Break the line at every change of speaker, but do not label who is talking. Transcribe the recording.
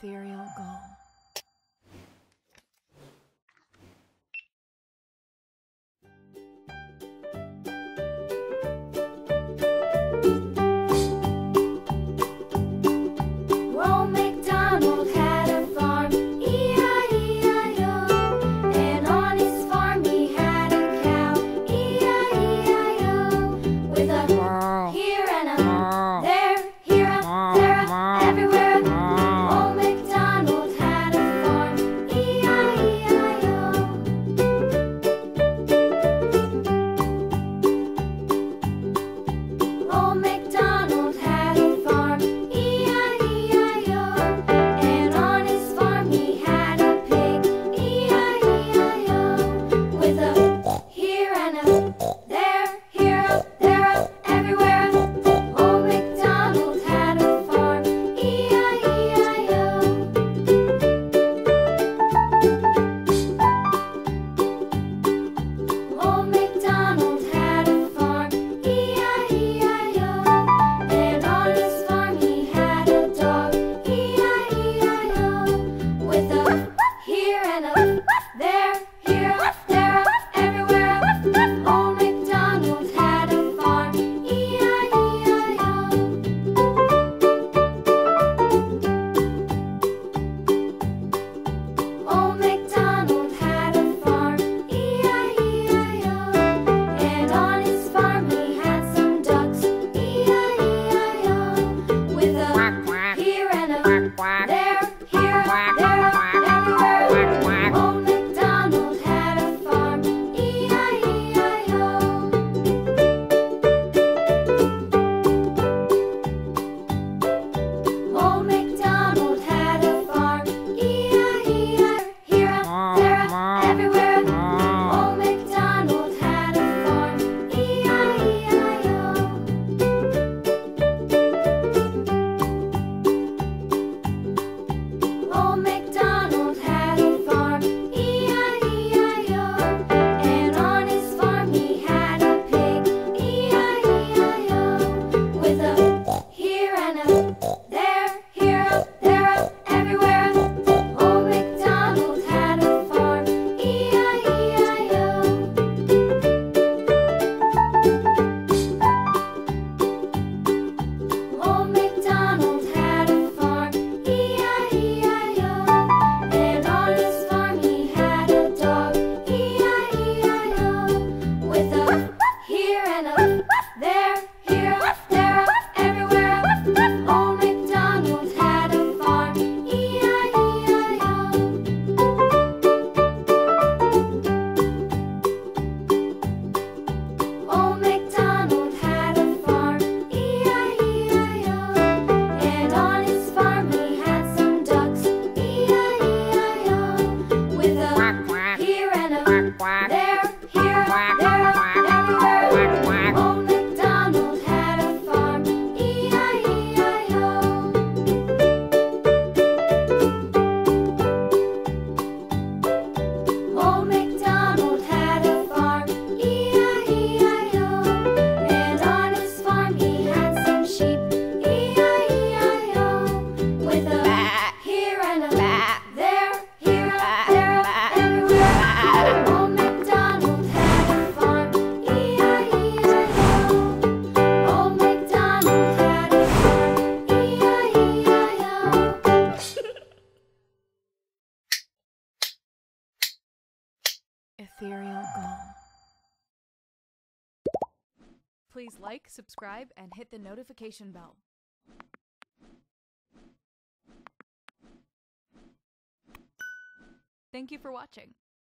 Ethereal goal.
Old MacDonald had a farm, E-I-E-I-O. And on his farm he had a cow, E-I-E-I-O. With a here and a there, here a there, a everywhere. Old MacDonald had a farm, E-I-E-I-O. Old MacDonald had a farm, E-I-E-I-O. And on his farm he had a pig, E-I-E-I-O. With a here and a there, here a there, a everywhere. Old MacDonald had a farm, E-I-E-I-O. Old MacDonald had a farm, E-I-E-I-O. And on his farm he had a dog, E-I-E-I-O. With a here and a there, here a there, a everywhere. Old MacDonald had a farm, E-I-E-I-O. Old MacDonald had a farm, E-I-E-I-O. And on his farm he had some ducks, E-I-E-I-O. With a here and a there, here a there, a everywhere. Old MacDonald had a farm, E-I-E-I-O. Old MacDonald had a farm, E-I-E-I-O. Here a there, a everywhere. Old MacDonald had a farm, E-I-E-I-O. Old MacDonald had a farm, E-I-E-I-O. And on his farm he had a pig, E-I-E-I-O. With a here and a there, here a there, a everywhere. Old MacDonald had a farm, E-I-E-I-O. Old MacDonald had a farm, E-I-E-I-O. And on his farm he had a dog, E-I-E-I-O. With a here and a there, here a there, a everywhere. Old MacDonald had a farm, E-I-E-I-O. Old MacDonald had a farm, E-I-E-I-O. And on his farm he had some ducks, E-I-E-I-O. With a here and a there, here a there, a everywhere. Old MacDonald had a farm, E-I-E-I-O. Old MacDonald had a farm, E-I-E-I-O. And on his farm he had some sheep, E-I-E-I-O. With a here and a there, here a there, a everywhere. Old MacDonald had a farm, E-I-E-I-O. Old MacDonald had a farm, E-I-E-I-O.
Ethereal goal.
Please like, subscribe, and hit the notification bell. Thank you for watching.